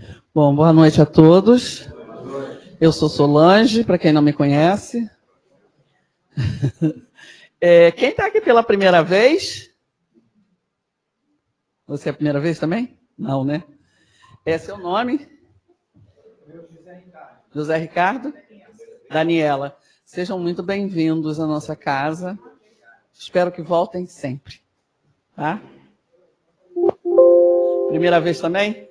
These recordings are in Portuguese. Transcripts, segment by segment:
Bom, boa noite a todos. Eu sou Solange, para quem não me conhece. Quem está aqui pela primeira vez? Você é a primeira vez também? Não, né? É seu nome? José Ricardo? Daniela. Sejam muito bem-vindos à nossa casa. Espero que voltem sempre. Tá? Primeira vez também?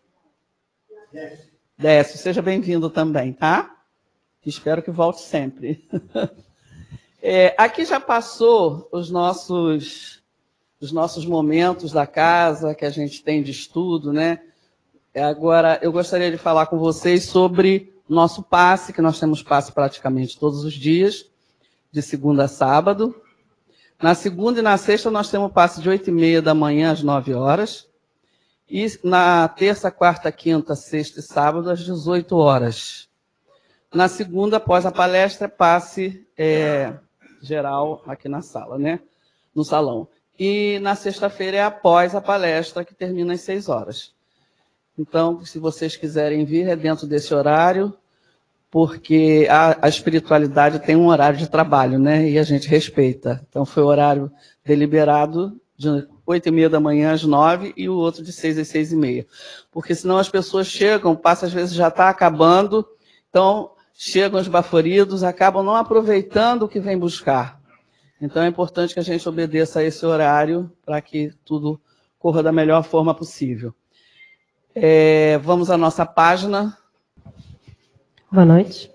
Décio, seja bem-vindo também, tá? Espero que volte sempre. Aqui já passou os nossos momentos da casa que a gente tem de estudo, né? Agora, eu gostaria de falar com vocês sobre o nosso passe, que nós temos passe praticamente todos os dias, de segunda a sábado. Na segunda e na sexta, nós temos passe de 8h30 da manhã às 9 horas. E na terça, quarta, quinta, sexta e sábado, às 18 horas. Na segunda, após a palestra, passe geral aqui na sala, né? No salão. E na sexta-feira é após a palestra, que termina às 6 horas. Então, se vocês quiserem vir, é dentro desse horário, porque a espiritualidade tem um horário de trabalho, né? E a gente respeita. Então, foi o horário deliberado de 8h30 da manhã às 9 e o outro de 6 às 6h30. Porque senão as pessoas chegam, passa às vezes já está acabando, então chegam esbaforidos, acabam não aproveitando o que vem buscar. Então é importante que a gente obedeça a esse horário para que tudo corra da melhor forma possível. Vamos à nossa página. Boa noite.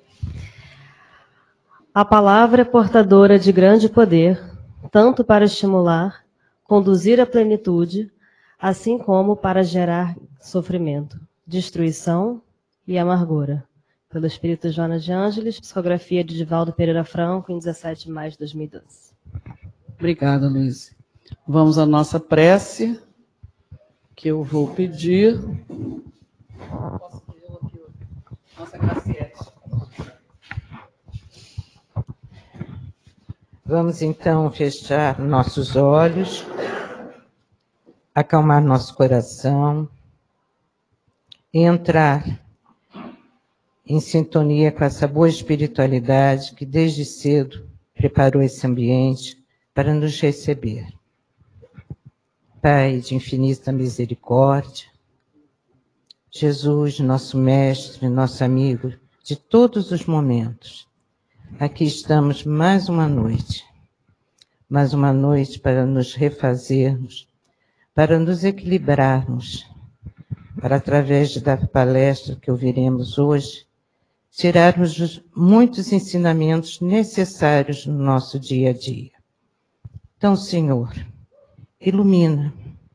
A palavra é portadora de grande poder, tanto para estimular, conduzir à plenitude, assim como para gerar sofrimento, destruição e amargura. Pelo Espírito Joana de Ângeles, psicografia de Divaldo Pereira Franco, em 17 de maio de 2012. Obrigada, Luiz. Vamos à nossa prece, que eu vou pedir. Posso ter eu aqui, nossa Graciete. Vamos, então, fechar nossos olhos, acalmar nosso coração e entrar em sintonia com essa boa espiritualidade que, desde cedo, preparou esse ambiente para nos receber. Pai de infinita misericórdia, Jesus, nosso mestre, nosso amigo de todos os momentos, aqui estamos mais uma noite para nos refazermos, para nos equilibrarmos, para, através da palestra que ouviremos hoje, tirarmos muitos ensinamentos necessários no nosso dia a dia. Então, Senhor, ilumina,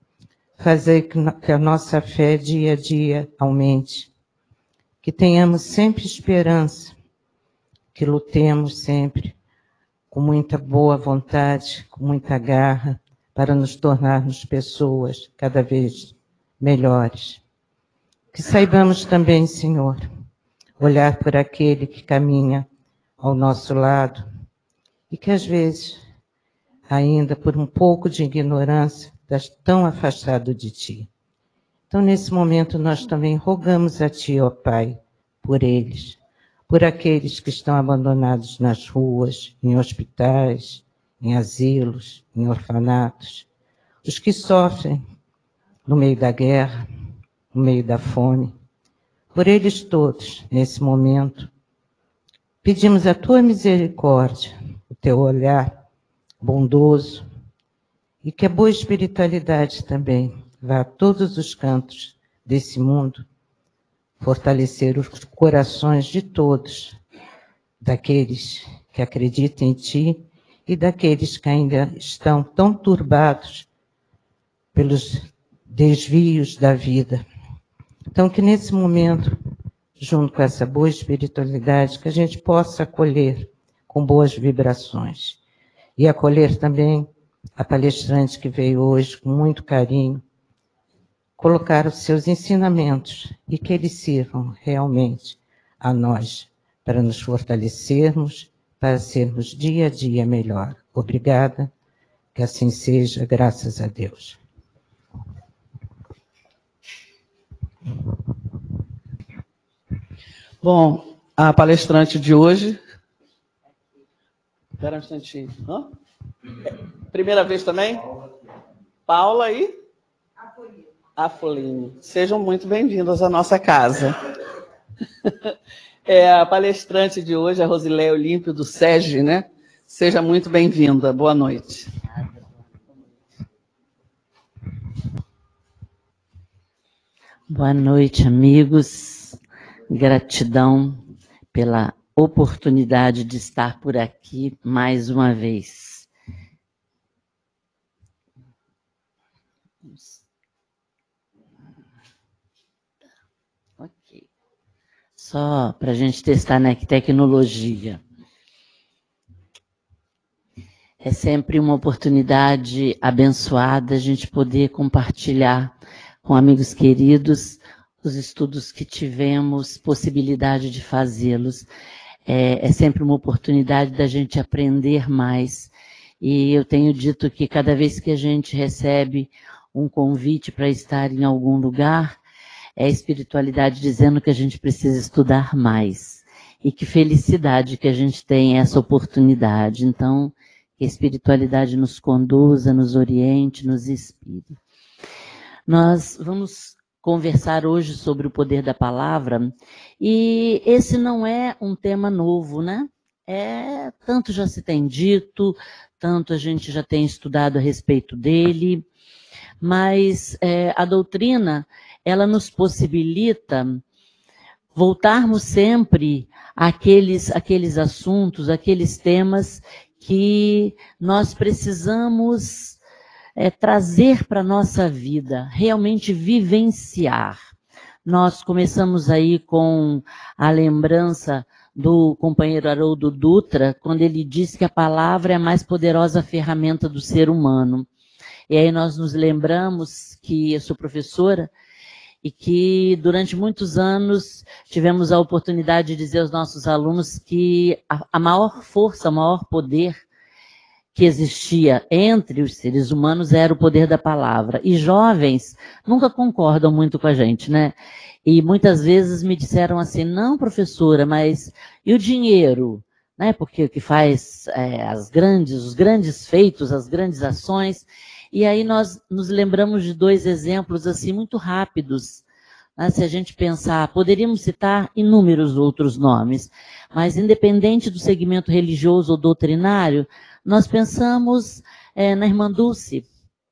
fazei que a nossa fé dia a dia aumente, que tenhamos sempre esperança, que lutemos sempre com muita boa vontade, com muita garra, para nos tornarmos pessoas cada vez melhores. Que saibamos também, Senhor, olhar por aquele que caminha ao nosso lado e que, às vezes, ainda por um pouco de ignorância, estás tão afastado de Ti. Então, nesse momento, nós também rogamos a Ti, ó Pai, por eles, por aqueles que estão abandonados nas ruas, em hospitais, em asilos, em orfanatos, os que sofrem no meio da guerra, no meio da fome. Por eles todos, nesse momento, pedimos a Tua misericórdia, o Teu olhar bondoso, e que a boa espiritualidade também vá a todos os cantos desse mundo, fortalecer os corações de todos, daqueles que acreditam em Ti e daqueles que ainda estão tão turbados pelos desvios da vida. Então, que nesse momento, junto com essa boa espiritualidade, que a gente possa acolher com boas vibrações. E acolher também a palestrante que veio hoje com muito carinho, colocar os seus ensinamentos e que eles sirvam realmente a nós, para nos fortalecermos, para sermos dia a dia melhor. Obrigada, que assim seja, graças a Deus. Bom, a palestrante de hoje... Espera um instantinho. Hã? Primeira vez também? Paula e? Afoline. Sejam muito bem-vindas à nossa casa. A palestrante de hoje é a Rosileia Olímpio, do SEGE, né? Seja muito bem-vinda. Boa noite. Boa noite, amigos. Gratidão pela oportunidade de estar por aqui mais uma vez. Ok. Só para a gente testar na tecnologia. É sempre uma oportunidade abençoada a gente poder compartilhar com amigos queridos os estudos que tivemos possibilidade de fazê-los. É sempre uma oportunidade da gente aprender mais. E eu tenho dito que cada vez que a gente recebe um convite para estar em algum lugar, é a espiritualidade dizendo que a gente precisa estudar mais. E que felicidade que a gente tem essa oportunidade. Então, que a espiritualidade nos conduza, nos oriente, nos inspire. Nós vamos conversar hoje sobre o poder da palavra, e esse não é um tema novo, né? Tanto já se tem dito, tanto a gente já tem estudado a respeito dele, mas a doutrina, ela nos possibilita voltarmos sempre àqueles assuntos, àqueles temas que nós precisamos trazer para a nossa vida, realmente vivenciar. Nós começamos aí com a lembrança do companheiro Haroldo Dutra, quando ele disse que a palavra é a mais poderosa ferramenta do ser humano. E aí nós nos lembramos que eu sou professora e que durante muitos anos tivemos a oportunidade de dizer aos nossos alunos que a maior força, o maior poder que existia entre os seres humanos era o poder da palavra. E jovens nunca concordam muito com a gente, né? E muitas vezes me disseram assim, não, professora, mas e o dinheiro? Né? Porque o que faz os grandes feitos, as grandes ações. E aí nós nos lembramos de dois exemplos assim muito rápidos. Né? Se a gente pensar, poderíamos citar inúmeros outros nomes, mas independente do segmento religioso ou doutrinário, nós pensamos na Irmã Dulce.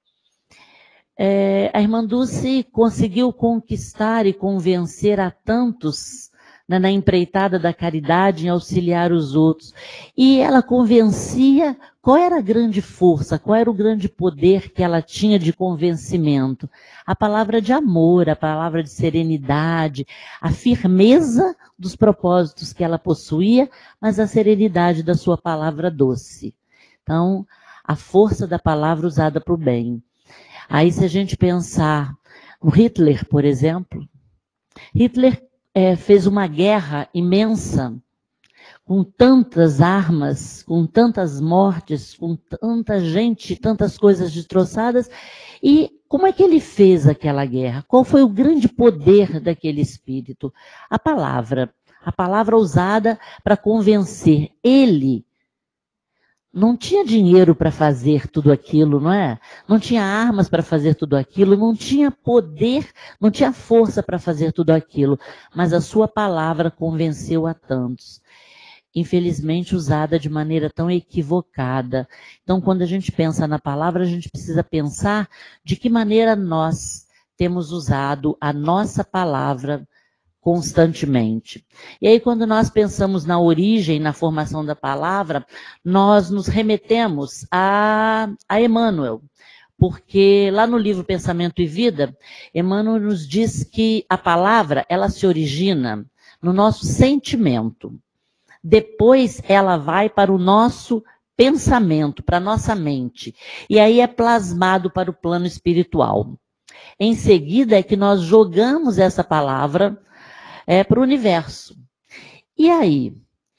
A Irmã Dulce conseguiu conquistar e convencer a tantos, né, na empreitada da caridade em auxiliar os outros. E ela convencia, qual era a grande força, qual era o grande poder que ela tinha de convencimento? A palavra de amor, a palavra de serenidade, a firmeza dos propósitos que ela possuía, mas a serenidade da sua palavra doce. Então, a força da palavra usada para o bem. Aí, se a gente pensar no Hitler, por exemplo, Hitler fez uma guerra imensa, com tantas armas, com tantas mortes, com tanta gente, tantas coisas destroçadas. E como é que ele fez aquela guerra? Qual foi o grande poder daquele espírito? A palavra usada para convencer. Ele não tinha dinheiro para fazer tudo aquilo, não é? Não tinha armas para fazer tudo aquilo, não tinha poder, não tinha força para fazer tudo aquilo, mas a sua palavra convenceu a tantos. Infelizmente usada de maneira tão equivocada. Então, quando a gente pensa na palavra, a gente precisa pensar de que maneira nós temos usado a nossa palavra constantemente. E aí, quando nós pensamos na origem, na formação da palavra, nós nos remetemos a Emmanuel, porque lá no livro Pensamento e Vida, Emmanuel nos diz que a palavra, ela se origina no nosso sentimento. Depois, ela vai para o nosso pensamento, para a nossa mente. E aí é plasmado para o plano espiritual. Em seguida, é que nós jogamos essa palavra para o universo. E aí,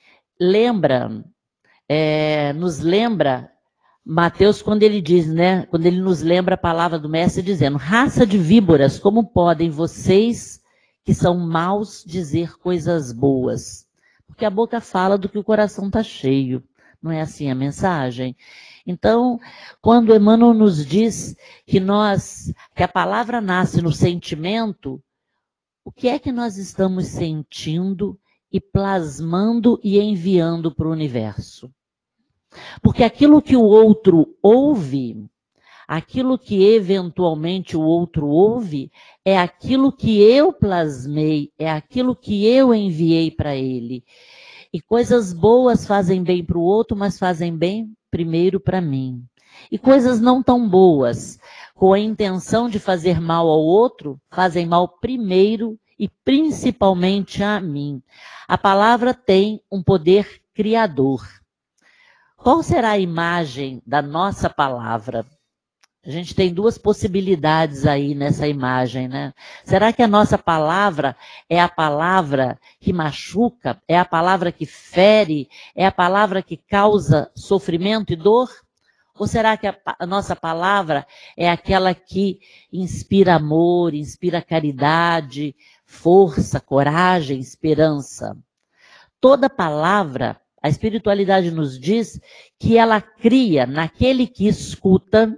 nos lembra Mateus quando ele diz, né? Quando ele nos lembra a palavra do mestre dizendo, raça de víboras, como podem vocês que são maus dizer coisas boas. Porque a boca fala do que o coração está cheio. Não é assim a mensagem? Então, quando Emmanuel nos diz que a palavra nasce no sentimento, o que é que nós estamos sentindo e plasmando e enviando para o universo? Porque aquilo que o outro ouve, aquilo que eventualmente o outro ouve, é aquilo que eu plasmei, é aquilo que eu enviei para ele. E coisas boas fazem bem para o outro, mas fazem bem primeiro para mim. E coisas não tão boas, com a intenção de fazer mal ao outro, fazem mal primeiro e principalmente a mim. A palavra tem um poder criador. Qual será a imagem da nossa palavra? A gente tem duas possibilidades aí nessa imagem, né? Será que a nossa palavra é a palavra que machuca? É a palavra que fere? É a palavra que causa sofrimento e dor? Ou será que a nossa palavra é aquela que inspira amor, inspira caridade, força, coragem, esperança? Toda palavra, a espiritualidade nos diz que ela cria naquele que escuta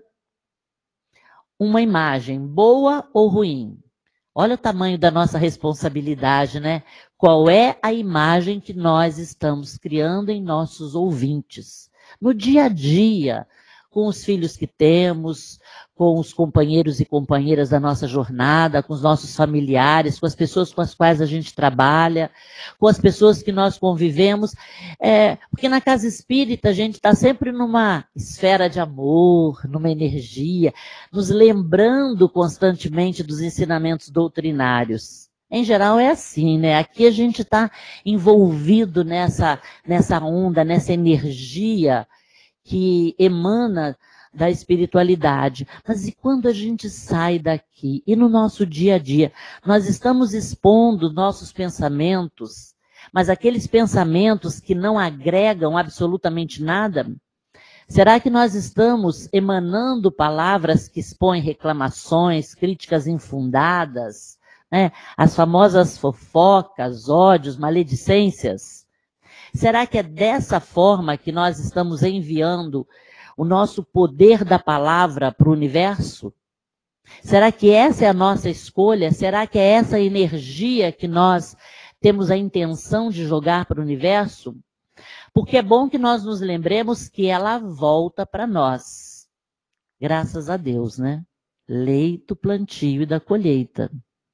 uma imagem boa ou ruim. Olha o tamanho da nossa responsabilidade, né? Qual é a imagem que nós estamos criando em nossos ouvintes? No dia a dia, com os filhos que temos, com os companheiros e companheiras da nossa jornada, com os nossos familiares, com as pessoas com as quais a gente trabalha, com as pessoas que nós convivemos. Porque na casa espírita a gente está sempre numa esfera de amor, numa energia, nos lembrando constantemente dos ensinamentos doutrinários. Em geral é assim, né? Aqui a gente está envolvido nessa onda, nessa energia que emana da espiritualidade. Mas e quando a gente sai daqui e no nosso dia a dia, nós estamos expondo nossos pensamentos, mas aqueles pensamentos que não agregam absolutamente nada? Será que nós estamos emanando palavras que expõem reclamações, críticas infundadas, né? As famosas fofocas, ódios, maledicências? Será que é dessa forma que nós estamos enviando o nosso poder da palavra para o universo? Será que essa é a nossa escolha? Será que é essa energia que nós temos a intenção de jogar para o universo? Porque é bom que nós nos lembremos que ela volta para nós. Graças a Deus, né? Lei do plantio e da colheita.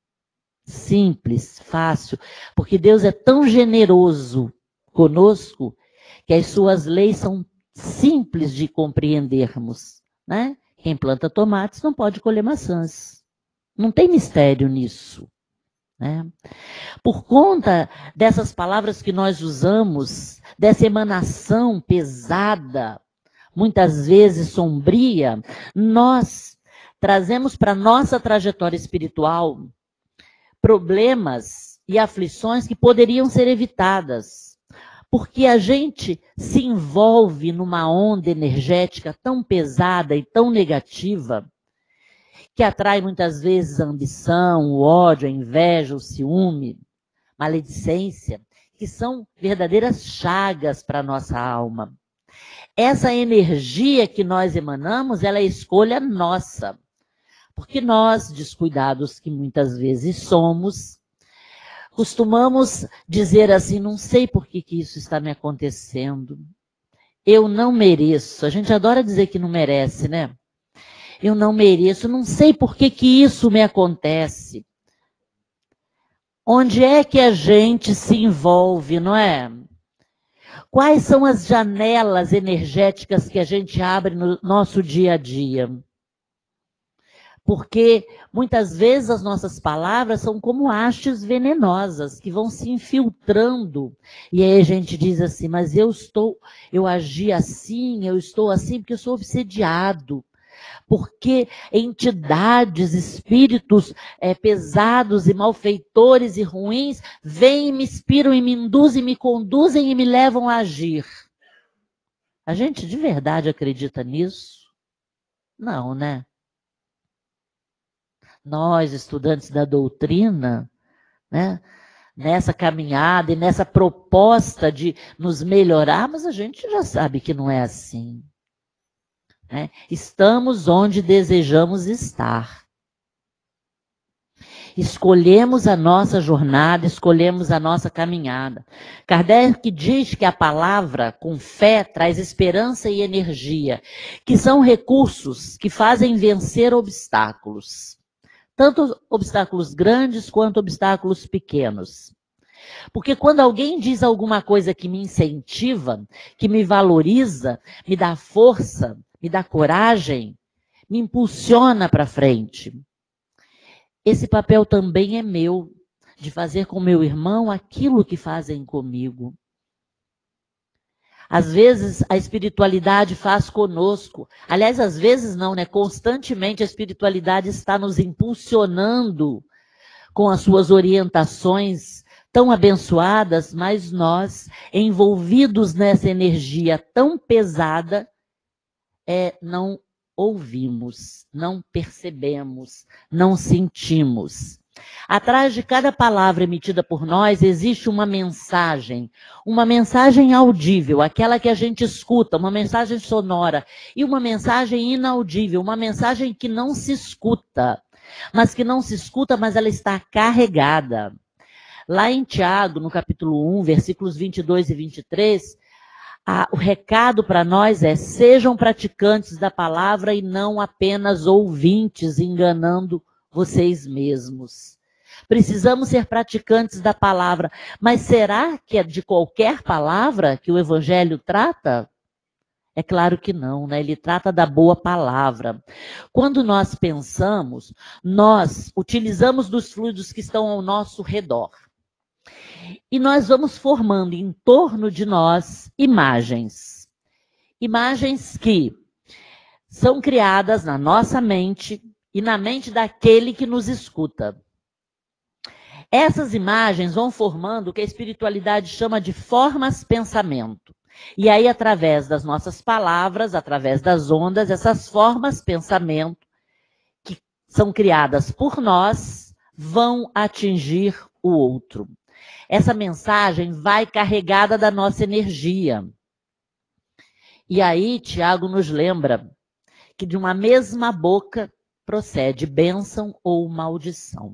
Simples, fácil, porque Deus é tão generoso conosco que as suas leis são simples de compreendermos, né? Quem planta tomates não pode colher maçãs. Não tem mistério nisso, né? Por conta dessas palavras que nós usamos, dessa emanação pesada, muitas vezes sombria, nós trazemos para a nossa trajetória espiritual problemas e aflições que poderiam ser evitadas. Porque a gente se envolve numa onda energética tão pesada e tão negativa, que atrai muitas vezes a ambição, o ódio, a inveja, o ciúme, maledicência, que são verdadeiras chagas para a nossa alma. Essa energia que nós emanamos, ela é escolha nossa. Porque nós, descuidados que muitas vezes somos, costumamos dizer assim, não sei por que isso está me acontecendo. Eu não mereço. A gente adora dizer que não merece, né? Eu não mereço, não sei por que isso me acontece. Onde é que a gente se envolve, não é? Quais são as janelas energéticas que a gente abre no nosso dia a dia? Porque muitas vezes as nossas palavras são como hastes venenosas que vão se infiltrando. E aí a gente diz assim, mas eu agi assim, eu estou assim porque eu sou obsediado. Porque entidades, espíritos pesados e malfeitores e ruins vêm e me inspiram e me induzem, me conduzem e me levam a agir. A gente de verdade acredita nisso? Não, né? Nós, estudantes da doutrina, né? Nessa caminhada e nessa proposta de nos melhorar, mas a gente já sabe que não é assim, né? Estamos onde desejamos estar. Escolhemos a nossa jornada, escolhemos a nossa caminhada. Kardec diz que a palavra com fé traz esperança e energia, que são recursos que fazem vencer obstáculos. Tanto obstáculos grandes quanto obstáculos pequenos. Porque quando alguém diz alguma coisa que me incentiva, que me valoriza, me dá força, me dá coragem, me impulsiona para frente. Esse papel também é meu, de fazer com meu irmão aquilo que fazem comigo. Às vezes a espiritualidade faz conosco. Aliás, às vezes não, né? Constantemente a espiritualidade está nos impulsionando com as suas orientações tão abençoadas, mas nós, envolvidos nessa energia tão pesada, não ouvimos, não percebemos, não sentimos. Atrás de cada palavra emitida por nós existe uma mensagem audível, aquela que a gente escuta, uma mensagem sonora, e uma mensagem inaudível, uma mensagem que não se escuta, mas ela está carregada. Lá em Tiago, no capítulo 1, versículos 22 e 23, o recado para nós é: sejam praticantes da palavra e não apenas ouvintes, enganando vocês mesmos. Precisamos ser praticantes da palavra, mas será que é de qualquer palavra que o Evangelho trata? É claro que não, né? Ele trata da boa palavra. Quando nós pensamos, nós utilizamos dos fluidos que estão ao nosso redor. E nós vamos formando em torno de nós imagens. Imagens que são criadas na nossa mente e na mente daquele que nos escuta. Essas imagens vão formando o que a espiritualidade chama de formas-pensamento. E aí, através das nossas palavras, através das ondas, essas formas-pensamento, que são criadas por nós, vão atingir o outro. Essa mensagem vai carregada da nossa energia. E aí, Tiago nos lembra que de uma mesma boca procede bênção ou maldição.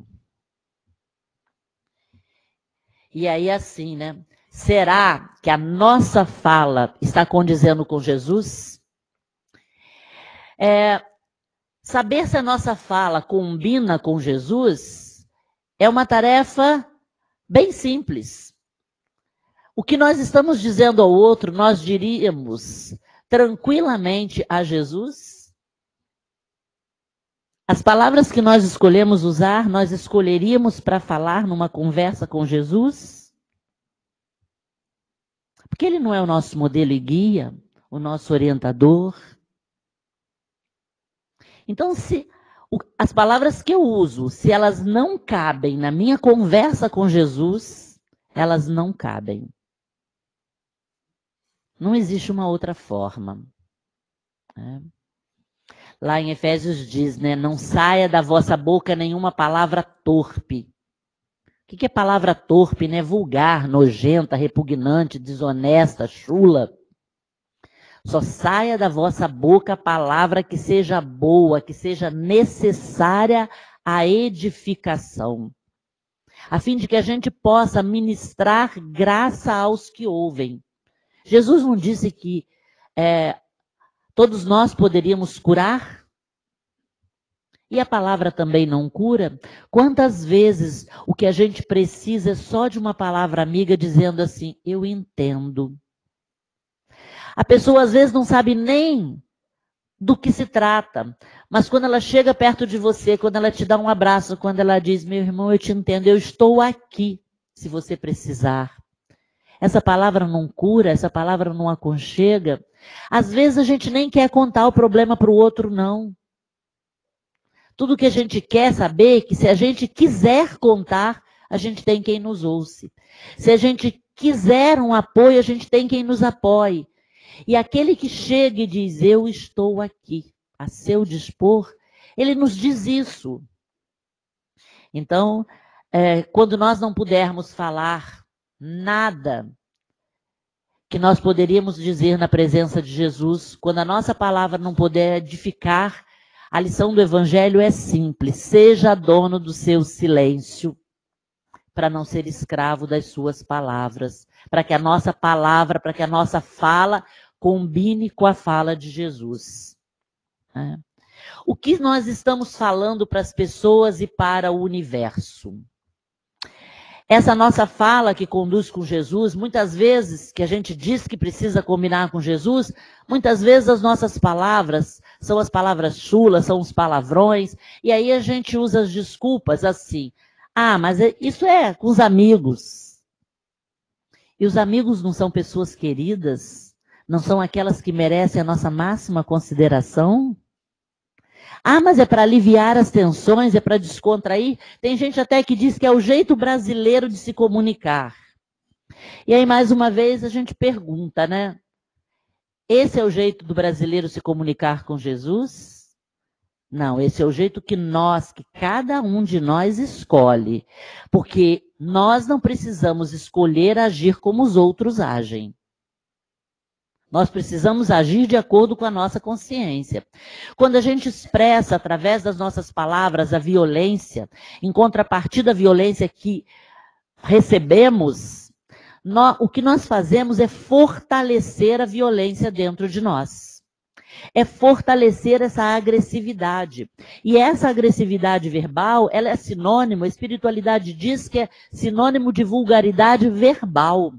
E aí, assim, né? Será que a nossa fala está condizendo com Jesus? Saber se a nossa fala combina com Jesus é uma tarefa bem simples. O que nós estamos dizendo ao outro, nós diríamos tranquilamente a Jesus? As palavras que nós escolhemos usar, nós escolheríamos para falar numa conversa com Jesus? Porque ele não é o nosso modelo e guia, o nosso orientador. Então, se as palavras que eu uso, se elas não cabem na minha conversa com Jesus, elas não cabem. Não existe uma outra forma. Lá em Efésios diz, né? Não saia da vossa boca nenhuma palavra torpe. O que é palavra torpe, né? Vulgar, nojenta, repugnante, desonesta, chula. Só saia da vossa boca a palavra que seja boa, que seja necessária à edificação, a fim de que a gente possa ministrar graça aos que ouvem. Jesus não disse que todos nós poderíamos curar? E a palavra também não cura? Quantas vezes o que a gente precisa é só de uma palavra amiga dizendo assim, eu entendo. A pessoa às vezes não sabe nem do que se trata, mas quando ela chega perto de você, quando ela te dá um abraço, quando ela diz, meu irmão, eu te entendo, eu estou aqui se você precisar. Essa palavra não cura, essa palavra não aconchega. Às vezes a gente nem quer contar o problema para o outro, não. Tudo que a gente quer saber é que se a gente quiser contar, a gente tem quem nos ouça. Se a gente quiser um apoio, a gente tem quem nos apoie. E aquele que chega e diz, eu estou aqui, a seu dispor, ele nos diz isso. Então, quando nós não pudermos falar nada que nós poderíamos dizer na presença de Jesus, quando a nossa palavra não puder edificar, a lição do Evangelho é simples: seja dono do seu silêncio, para não ser escravo das suas palavras, para que a nossa palavra, para que a nossa fala combine com a fala de Jesus. O que nós estamos falando para as pessoas e para o universo? Essa nossa fala que conduz com Jesus, muitas vezes que a gente diz que precisa combinar com Jesus, muitas vezes as nossas palavras são as palavras chulas, são os palavrões, e aí a gente usa as desculpas assim: ah, mas isso é com os amigos. E os amigos não são pessoas queridas? Não são aquelas que merecem a nossa máxima consideração? Ah, mas é para aliviar as tensões, é para descontrair. Tem gente até que diz que é o jeito brasileiro de se comunicar. E aí, mais uma vez, a gente pergunta, né? Esse é o jeito do brasileiro se comunicar com Jesus? Não, esse é o jeito que cada um de nós escolhe. Porque nós não precisamos escolher agir como os outros agem. Nós precisamos agir de acordo com a nossa consciência. Quando a gente expressa, através das nossas palavras, a violência, em contrapartida à violência que recebemos, o que nós fazemos é fortalecer a violência dentro de nós. É fortalecer essa agressividade. E essa agressividade verbal, ela é sinônimo, a espiritualidade diz que é sinônimo de vulgaridade verbal.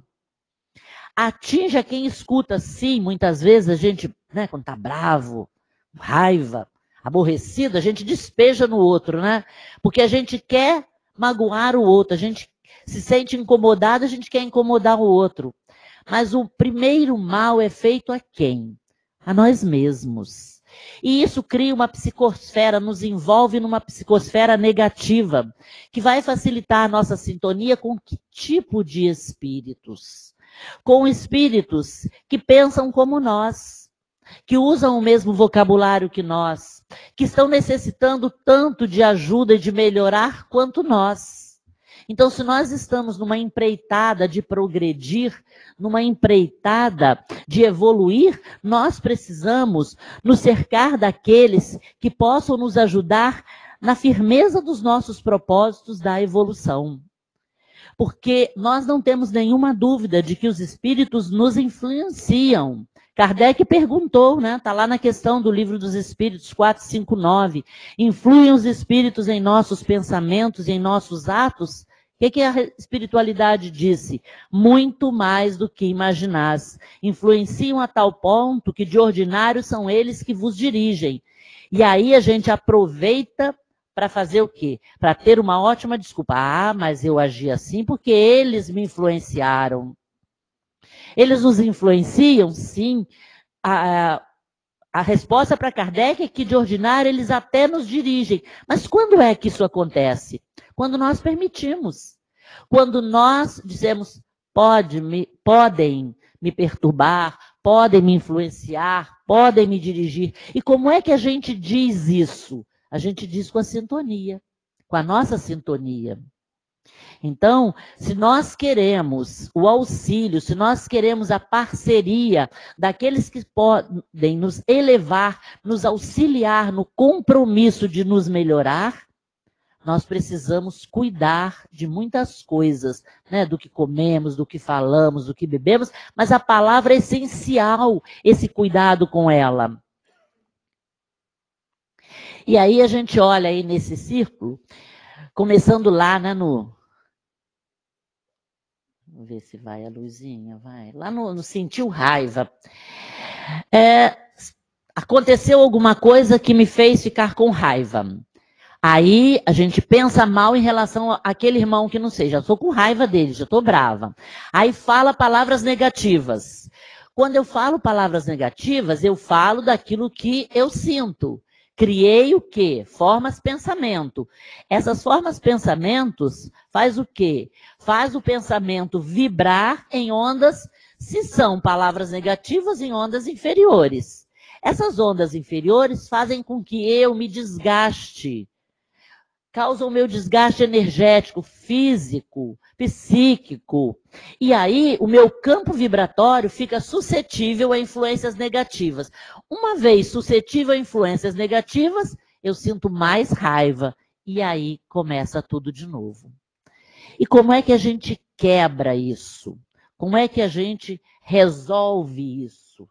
Atinge quem escuta, sim, muitas vezes a gente, né, quando está bravo, raiva, aborrecido, a gente despeja no outro, né? Porque a gente quer magoar o outro, a gente se sente incomodado, a gente quer incomodar o outro. Mas o primeiro mal é feito a quem? A nós mesmos. E isso cria uma psicosfera, nos envolve numa psicosfera negativa, que vai facilitar a nossa sintonia com que tipo de espíritos? Com espíritos que pensam como nós, que usam o mesmo vocabulário que nós, que estão necessitando tanto de ajuda e de melhorar quanto nós. Então, se nós estamos numa empreitada de progredir, numa empreitada de evoluir, nós precisamos nos cercar daqueles que possam nos ajudar na firmeza dos nossos propósitos da evolução. Porque nós não temos nenhuma dúvida de que os espíritos nos influenciam. Kardec perguntou, né? Está lá na questão do Livro dos Espíritos 459. Influem os espíritos em nossos pensamentos e em nossos atos? O que a espiritualidade disse? Muito mais do que imaginás. Influenciam a tal ponto que de ordinário são eles que vos dirigem. E aí a gente aproveita para fazer o quê? Para ter uma ótima desculpa. Ah, mas eu agi assim porque eles me influenciaram. Eles nos influenciam? Sim. A resposta para Kardec é que, de ordinário, eles até nos dirigem. Mas quando é que isso acontece? Quando nós permitimos. Quando nós dizemos, podem me perturbar, podem me influenciar, podem me dirigir. E como é que a gente diz isso? A gente diz com a sintonia, com a nossa sintonia. Então, se nós queremos o auxílio, se nós queremos a parceria daqueles que podem nos elevar, nos auxiliar no compromisso de nos melhorar, nós precisamos cuidar de muitas coisas, né? Do que comemos, do que falamos, do que bebemos, mas a palavra é essencial, esse cuidado com ela. E aí a gente olha aí nesse círculo, começando lá, né, Vamos ver se vai a luzinha, vai. Lá no sentiu raiva. Aconteceu alguma coisa que me fez ficar com raiva. Aí a gente pensa mal em relação àquele irmão que não sei, já estou com raiva dele, já estou brava. Aí fala palavras negativas. Quando eu falo palavras negativas, eu falo daquilo que eu sinto. Criei o quê? Formas pensamento. Essas formas pensamentos faz o quê? Faz o pensamento vibrar em ondas, se são palavras negativas, em ondas inferiores. Essas ondas inferiores fazem com que eu me desgaste. causa o meu desgaste energético, físico, psíquico. E aí o meu campo vibratório fica suscetível a influências negativas. Uma vez suscetível a influências negativas, eu sinto mais raiva. E aí começa tudo de novo. E como é que a gente quebra isso? Como é que a gente resolve isso?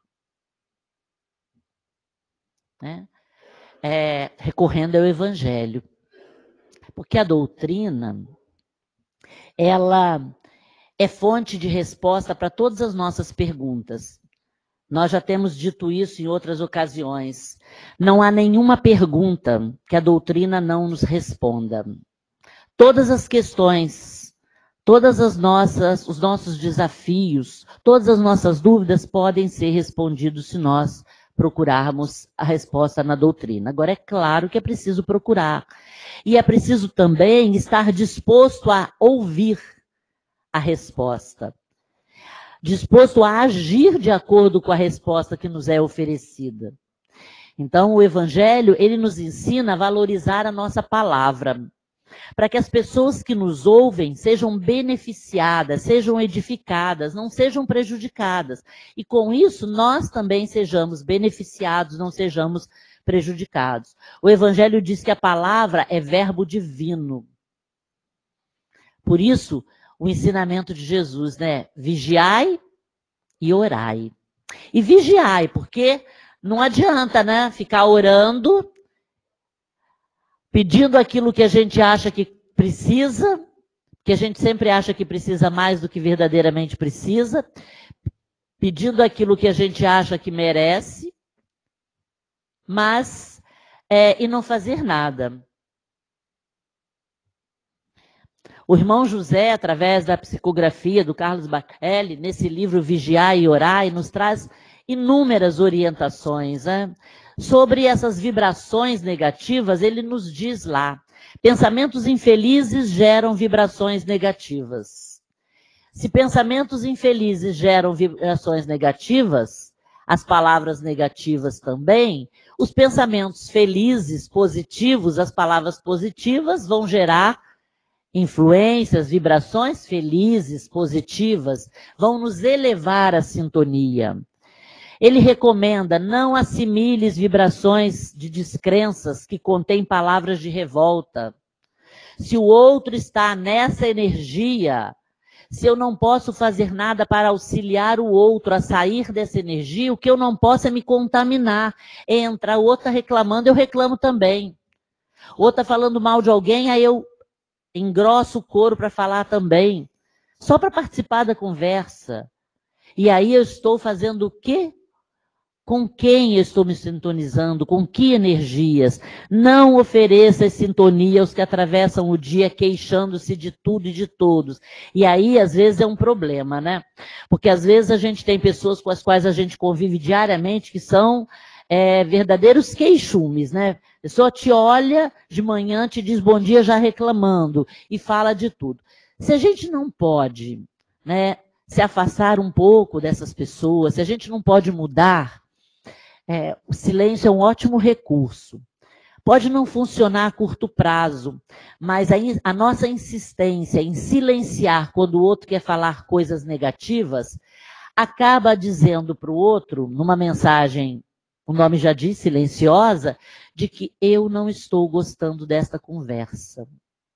Né? Recorrendo ao Evangelho. Porque a doutrina, ela é fonte de resposta para todas as nossas perguntas. Nós já temos dito isso em outras ocasiões. Não há nenhuma pergunta que a doutrina não nos responda. Todas as questões, todas os nossos desafios, todas as nossas dúvidas podem ser respondidos se nós procurarmos a resposta na doutrina. Agora, é claro que é preciso procurar. E é preciso também estar disposto a ouvir a resposta. Disposto a agir de acordo com a resposta que nos é oferecida. Então, o Evangelho, ele nos ensina a valorizar a nossa palavra, para que as pessoas que nos ouvem sejam beneficiadas, sejam edificadas, não sejam prejudicadas. E com isso, nós também sejamos beneficiados, não sejamos prejudicados. O Evangelho diz que a palavra é verbo divino. Por isso, o ensinamento de Jesus, né? Vigiai e orai. E vigiai, porque não adianta, né? Ficar orando, pedindo aquilo que a gente acha que precisa, que a gente sempre acha que precisa mais do que verdadeiramente precisa, pedindo aquilo que a gente acha que merece, mas e não fazer nada. O irmão José, através da psicografia do Carlos Bacelli, nesse livro Vigiar e Orar, nos traz inúmeras orientações, né? Sobre essas vibrações negativas. Ele nos diz lá, pensamentos infelizes geram vibrações negativas. Se pensamentos infelizes geram vibrações negativas, as palavras negativas também, os pensamentos felizes, positivos, as palavras positivas vão gerar influências, vibrações felizes, positivas, vão nos elevar à sintonia. Ele recomenda, não assimiles vibrações de descrenças que contêm palavras de revolta. Se o outro está nessa energia, se eu não posso fazer nada para auxiliar o outro a sair dessa energia, o que eu não posso é me contaminar. Entra, o outro está reclamando, eu reclamo também. O outro está falando mal de alguém, aí eu engrosso o coro para falar também. Só para participar da conversa. E aí eu estou fazendo o quê? Com quem eu estou me sintonizando? Com que energias? Não ofereça sintonia aos que atravessam o dia queixando-se de tudo e de todos. E aí, às vezes, é um problema, né? Porque, às vezes, a gente tem pessoas com as quais a gente convive diariamente que são verdadeiros queixumes, né? A pessoa te olha de manhã, te diz bom dia já reclamando e fala de tudo. Se a gente não pode, né, se afastar um pouco dessas pessoas, se a gente não pode mudar, o silêncio é um ótimo recurso. Pode não funcionar a curto prazo, mas a nossa insistência em silenciar quando o outro quer falar coisas negativas, acaba dizendo para o outro, numa mensagem, o nome já diz, silenciosa, de que eu não estou gostando desta conversa,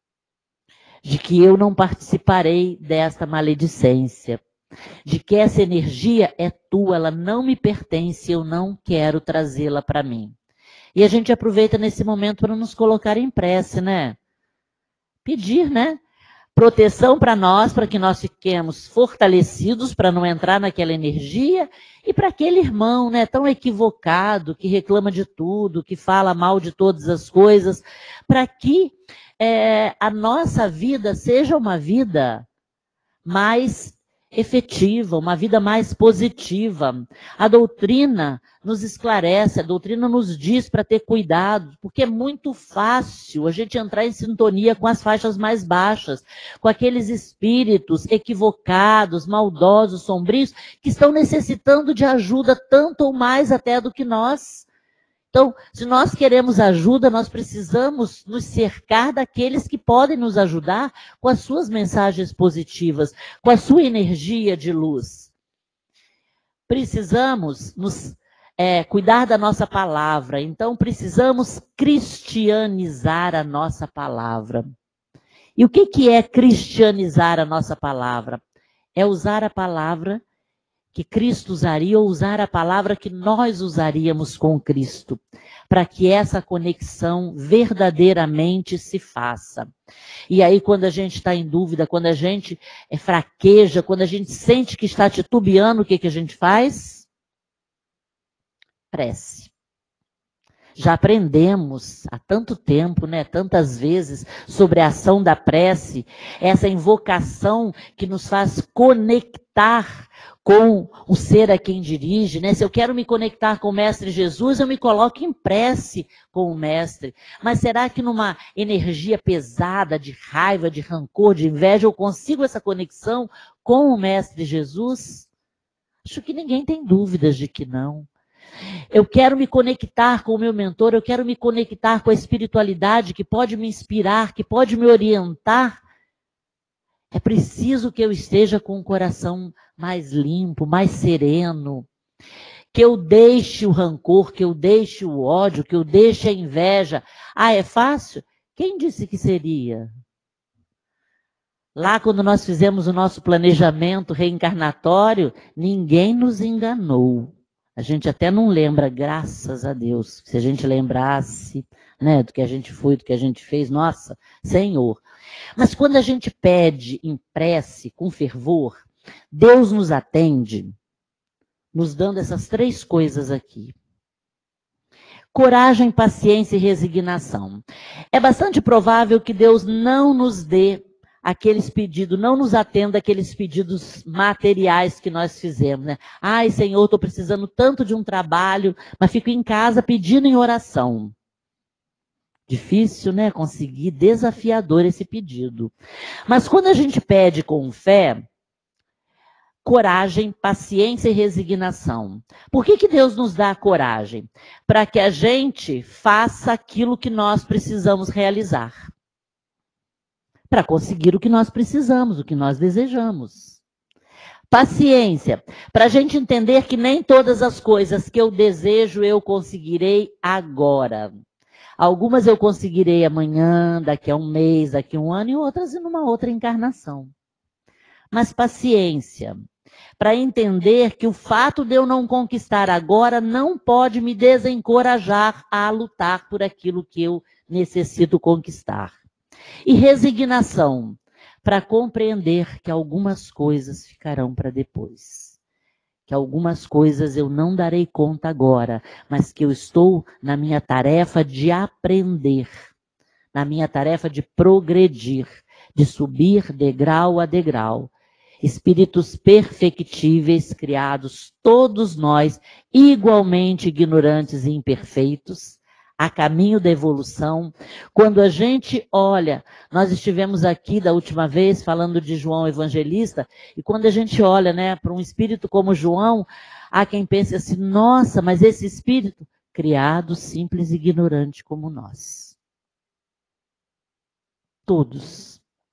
de que eu não participarei desta maledicência, de que essa energia é tua, ela não me pertence, eu não quero trazê-la para mim. E a gente aproveita nesse momento para nos colocar em prece, né? Pedir, né? Proteção para nós, para que nós fiquemos fortalecidos, para não entrar naquela energia, e para aquele irmão, né, tão equivocado, que reclama de tudo, que fala mal de todas as coisas, para que a nossa vida seja uma vida mais efetiva, uma vida mais positiva. A doutrina nos esclarece, a doutrina nos diz para ter cuidado, porque é muito fácil a gente entrar em sintonia com as faixas mais baixas, com aqueles espíritos equivocados, maldosos, sombrios, que estão necessitando de ajuda tanto ou mais até do que nós. Então, se nós queremos ajuda, nós precisamos nos cercar daqueles que podem nos ajudar com as suas mensagens positivas, com a sua energia de luz. Precisamos cuidar da nossa palavra, então precisamos cristianizar a nossa palavra. E o que é cristianizar a nossa palavra? É usar a palavra que Cristo usaria ou usar a palavra que nós usaríamos com Cristo, para que essa conexão verdadeiramente se faça. E aí, quando a gente está em dúvida, quando a gente fraqueja, quando a gente sente que está titubeando, o que a gente faz? Prece. Já aprendemos há tanto tempo, né, tantas vezes, sobre a ação da prece, essa invocação que nos faz conectar com o ser a quem dirige, né? Se eu quero me conectar com o Mestre Jesus, eu me coloco em prece com o Mestre. Mas será que numa energia pesada de raiva, de rancor, de inveja, eu consigo essa conexão com o Mestre Jesus? Acho que ninguém tem dúvidas de que não. Eu quero me conectar com o meu mentor, eu quero me conectar com a espiritualidade que pode me inspirar, que pode me orientar. É preciso que eu esteja com o coração mais limpo, mais sereno, que eu deixe o rancor, que eu deixe o ódio, que eu deixe a inveja. Ah, é fácil? Quem disse que seria? Lá quando nós fizemos o nosso planejamento reencarnatório, ninguém nos enganou. A gente até não lembra, graças a Deus. Se a gente lembrasse, né, do que a gente foi, do que a gente fez, nossa, Senhor. Mas quando a gente pede em prece, com fervor, Deus nos atende, nos dando essas 3 coisas aqui. Coragem, paciência e resignação. É bastante provável que Deus não nos dê aqueles pedidos, não nos atenda aqueles pedidos materiais que nós fizemos, né? Ai, Senhor, estou precisando tanto de um trabalho, mas fico em casa pedindo em oração. Difícil, né? Conseguir, desafiador esse pedido. Mas quando a gente pede com fé, coragem, paciência e resignação. Por que Deus nos dá coragem? Para que a gente faça aquilo que nós precisamos realizar. Para conseguir o que nós precisamos, o que nós desejamos. Paciência, para a gente entender que nem todas as coisas que eu desejo eu conseguirei agora. Algumas eu conseguirei amanhã, daqui a um mês, daqui a um ano, e outras em uma outra encarnação. Mas paciência, para entender que o fato de eu não conquistar agora não pode me desencorajar a lutar por aquilo que eu necessito conquistar. E resignação, para compreender que algumas coisas ficarão para depois. Que algumas coisas eu não darei conta agora, mas que eu estou na minha tarefa de aprender, na minha tarefa de progredir, de subir degrau a degrau. Espíritos perfectíveis, criados todos nós, igualmente ignorantes e imperfeitos, a caminho da evolução. Quando a gente olha, nós estivemos aqui da última vez falando de João Evangelista, e quando a gente olha, né, para um espírito como João, há quem pense assim, nossa, mas esse espírito, criado, simples e ignorante como nós. Todos.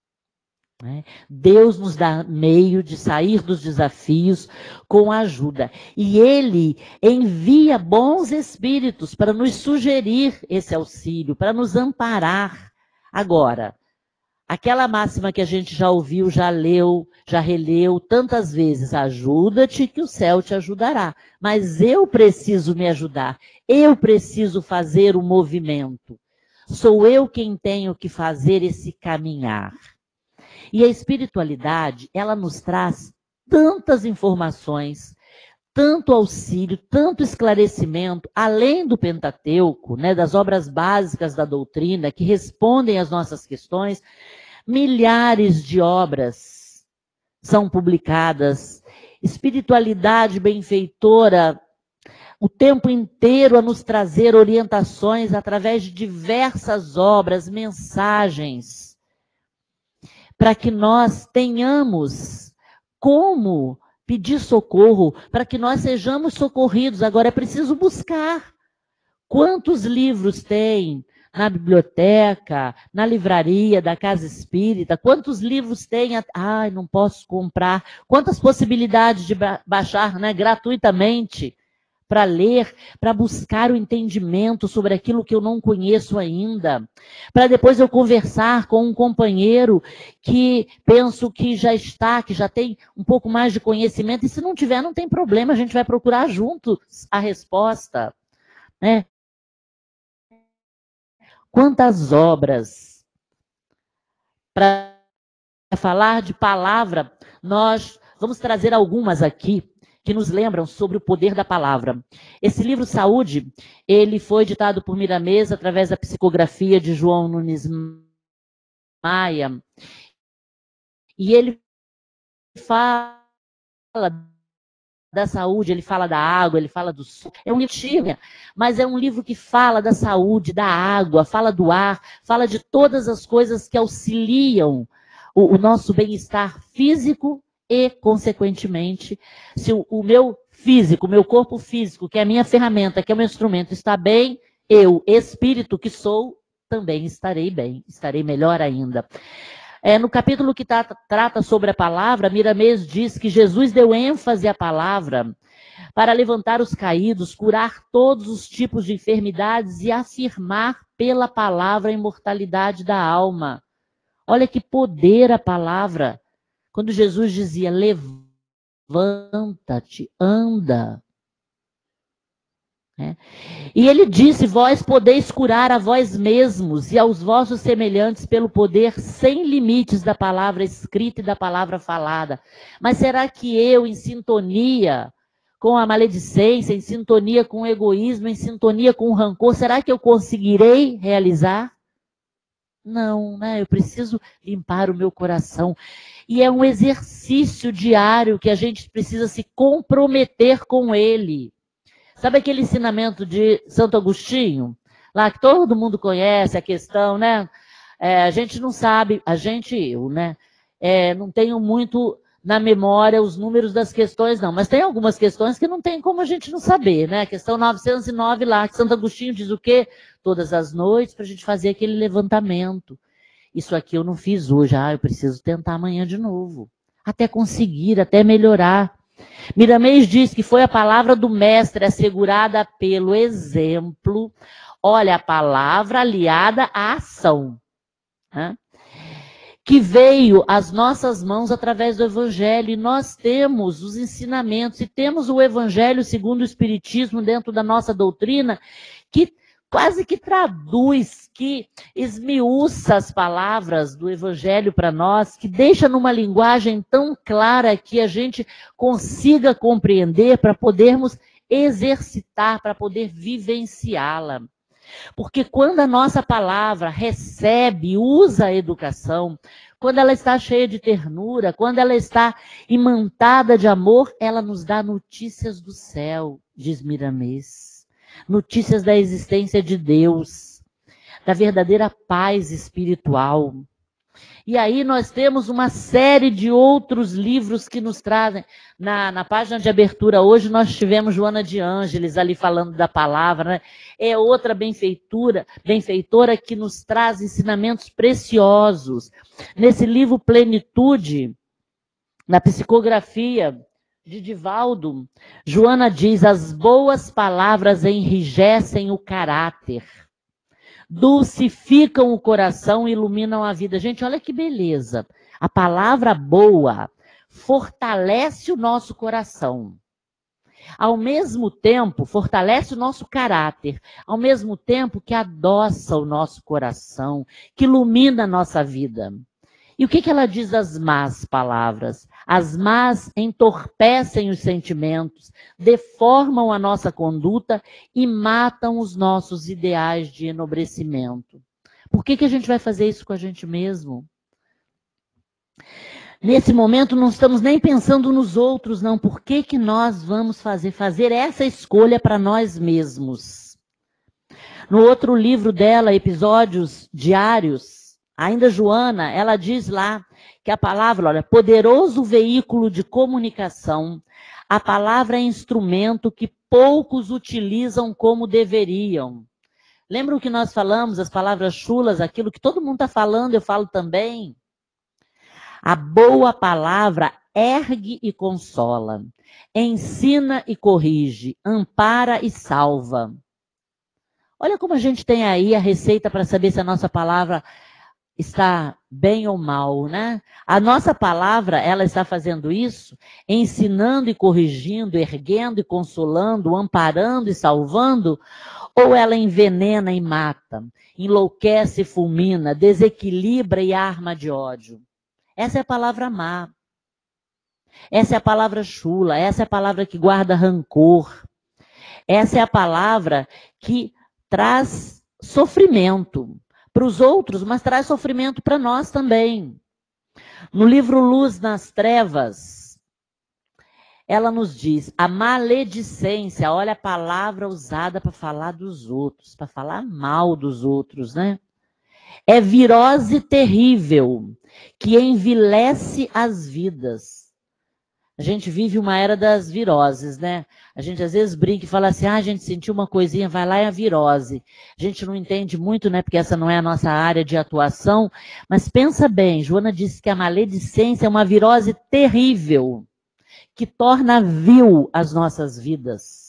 Deus nos dá meio de sair dos desafios com ajuda. E Ele envia bons espíritos para nos sugerir esse auxílio, para nos amparar. Agora, aquela máxima que a gente já ouviu, já leu, já releu tantas vezes, ajuda-te que o céu te ajudará. Mas eu preciso me ajudar, eu preciso fazer o movimento. Sou eu quem tenho que fazer esse caminhar. E a espiritualidade, ela nos traz tantas informações, tanto auxílio, tanto esclarecimento, além do Pentateuco, né, das obras básicas da doutrina, que respondem às nossas questões. Milhares de obras são publicadas, espiritualidade benfeitora, o tempo inteiro a nos trazer orientações através de diversas obras, mensagens, para que nós tenhamos como pedir socorro, para que nós sejamos socorridos. Agora é preciso buscar. Quantos livros tem na biblioteca, na livraria da Casa Espírita? Quantos livros tem? Ai, não posso comprar. Quantas possibilidades de baixar, né, gratuitamente para ler, para buscar o entendimento sobre aquilo que eu não conheço ainda, para depois eu conversar com um companheiro que penso que já tem um pouco mais de conhecimento, e se não tiver, não tem problema, a gente vai procurar juntos a resposta, né? Quantas obras, para falar de palavra, nós vamos trazer algumas aqui, que nos lembram sobre o poder da palavra. Esse livro Saúde, ele foi ditado por Miramês através da psicografia de João Nunes Maia, e ele fala da saúde, ele fala da água, ele fala do sol. É um livro, mas é um livro que fala da saúde, da água, fala do ar, fala de todas as coisas que auxiliam o nosso bem-estar físico e, consequentemente, se o meu físico, o meu corpo físico, que é a minha ferramenta, que é o meu instrumento, está bem, eu, espírito que sou, também estarei bem, estarei melhor ainda. No capítulo que trata sobre a palavra, Miramês diz que Jesus deu ênfase à palavra para levantar os caídos, curar todos os tipos de enfermidades e afirmar pela palavra a imortalidade da alma. Olha que poder a palavra. Quando Jesus dizia, levanta-te, anda. E ele disse, vós podeis curar a vós mesmos e aos vossos semelhantes pelo poder sem limites da palavra escrita e da palavra falada. Mas será que eu, em sintonia com a maledicência, em sintonia com o egoísmo, em sintonia com o rancor, será que eu conseguirei realizar? Não, né? Eu preciso limpar o meu coração. E é um exercício diário que a gente precisa se comprometer com ele. Sabe aquele ensinamento de Santo Agostinho? Lá que todo mundo conhece a questão, né? A gente não sabe, eu, né? Não tenho muito na memória os números das questões, não. Mas tem algumas questões que não tem como a gente não saber, né? A questão 909 lá, que Santo Agostinho diz o quê? Todas as noites para a gente fazer aquele levantamento. Isso aqui eu não fiz hoje, eu preciso tentar amanhã de novo. Até conseguir, até melhorar. Miramês diz que foi a palavra do mestre assegurada pelo exemplo. Olha, a palavra aliada à ação. Né? Que veio às nossas mãos através do Evangelho. E nós temos os ensinamentos, e temos o Evangelho segundo o Espiritismo dentro da nossa doutrina, que quase que traduz, que esmiuça as palavras do Evangelho para nós, que deixa numa linguagem tão clara que a gente consiga compreender para podermos exercitar, para poder vivenciá-la. Porque quando a nossa palavra recebe, usa a educação, quando ela está cheia de ternura, quando ela está imantada de amor, ela nos dá notícias do céu, diz Miramês. Notícias da existência de Deus, da verdadeira paz espiritual. E aí nós temos uma série de outros livros que nos trazem. Na página de abertura hoje nós tivemos Joana de Ângeles ali falando da palavra, né? É outra benfeitora que nos traz ensinamentos preciosos. Nesse livro Plenitude, na psicografia de Divaldo, Joana diz, as boas palavras enrijecem o caráter, dulcificam o coração e iluminam a vida. Gente, olha que beleza. A palavra boa fortalece o nosso coração. Ao mesmo tempo, fortalece o nosso caráter. Ao mesmo tempo que adoça o nosso coração, que ilumina a nossa vida. E o que ela diz das más palavras? As más entorpecem os sentimentos, deformam a nossa conduta e matam os nossos ideais de enobrecimento. Por que a gente vai fazer isso com a gente mesmo? Nesse momento não estamos nem pensando nos outros, não. Por que nós vamos fazer essa escolha para nós mesmos? No outro livro dela, Episódios Diários, ainda Joana, ela diz lá que a palavra, olha, poderoso veículo de comunicação, A palavra é instrumento que poucos utilizam como deveriam. Lembra o que nós falamos, as palavras chulas, aquilo que todo mundo está falando, eu falo também? A boa palavra ergue e consola, ensina e corrige, ampara e salva. Olha como a gente tem aí a receita para saber se a nossa palavra está bem ou mal, né? A nossa palavra, ela está fazendo isso, ensinando e corrigindo, erguendo e consolando, amparando e salvando, ou ela envenena e mata, enlouquece e fulmina, desequilibra e arma de ódio? Essa é a palavra má. Essa é a palavra chula, essa é a palavra que guarda rancor. Essa é a palavra que traz sofrimento para os outros, mas traz sofrimento para nós também. No livro Luz nas Trevas, ela nos diz, a maledicência, olha a palavra usada para falar dos outros, para falar mal dos outros, né? É virose terrível, que envilece as vidas. A gente vive uma era das viroses, né? A gente às vezes brinca e fala assim, a gente sentiu uma coisinha, vai lá e a virose. A gente não entende muito, né? Porque essa não é a nossa área de atuação. Mas pensa bem, Joana disse que a maledicência é uma virose terrível, que torna vil as nossas vidas.